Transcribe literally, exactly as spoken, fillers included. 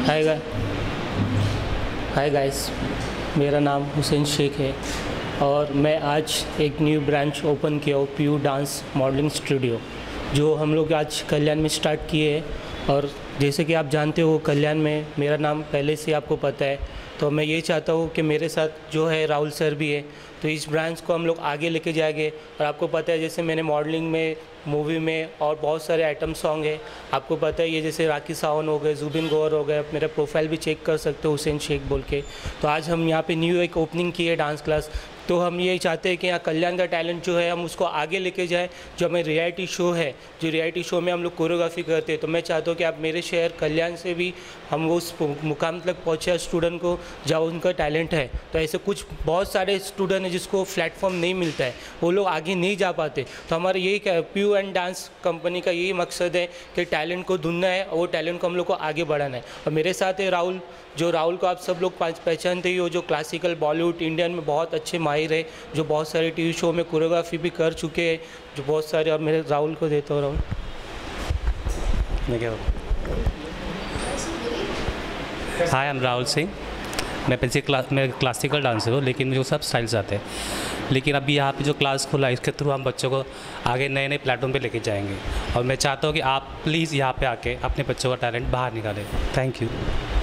हाय गाय hi guys, मेरा नाम हुसैन शेख है और मैं आज एक न्यू ब्रांच ओपन किया हूँ, पीयू डांस मॉडलिंग स्टूडियो, जो हम लोग आज कल्याण में स्टार्ट किए हैं। और जैसे कि आप जानते हो, कल्याण में मेरा नाम पहले से आपको पता है, तो मैं ये चाहता हूँ कि मेरे साथ जो है राहुल सर भी है, तो इस ब्रांच को हम लोग आगे लेके जाएंगे। और आपको पता है, जैसे मैंने मॉडलिंग में, मूवी में और बहुत सारे आइटम सॉन्ग है, आपको पता है, ये जैसे राखी सावंत हो गए, जुबिन गौर हो गए, मेरा प्रोफाइल भी चेक कर सकते हो हुसैन शेख बोल के। तो आज हम यहाँ पे न्यू एक ओपनिंग की है डांस क्लास, तो हम ये चाहते हैं कि यहाँ कल्याण का टैलेंट जो है हम उसको आगे लेके जाएं। जो हमें रियलिटी शो है, जो रियलिटी शो में हम लोग कोरियोग्राफी करते हैं, तो मैं चाहता हूँ कि आप मेरे शहर कल्याण से भी हम वो उस मुकाम तक पहुँचे स्टूडेंट को, जहाँ उनका टैलेंट है। तो ऐसे कुछ बहुत सारे स्टूडेंट हैं जिसको प्लेटफॉर्म नहीं मिलता है, वो लोग आगे नहीं जा पाते। तो हमारा यही पीयू एंड डांस कंपनी का यही मकसद है कि टैलेंट को ढूंढना है और वो टैलेंट को हम लोग को आगे बढ़ाना है। और मेरे साथ है राहुल, जो राहुल को आप सब लोग पहचानते ही हो, जो क्लासिकल, बॉलीवुड, इंडियन में बहुत अच्छे माहिर है, जो बहुत सारे टीवी शो में कोरियोग्राफी भी कर चुके हैं, जो बहुत सारे। और मेरे राहुल को देता हूँ। राहुल, मैं क्या hi, I am Rahul Singh. मैं पहले क्लास मैं क्लासिकल डांसर हूँ, लेकिन मुझे सब स्टाइल्स आते हैं। लेकिन अभी यहाँ पे जो क्लास खुला है, इसके थ्रू हम बच्चों को आगे नए नए प्लेटफॉर्म पे लेके जाएंगे। और मैं चाहता हूँ कि आप प्लीज़ यहाँ पे आके अपने बच्चों का टैलेंट बाहर निकालें। Thank you.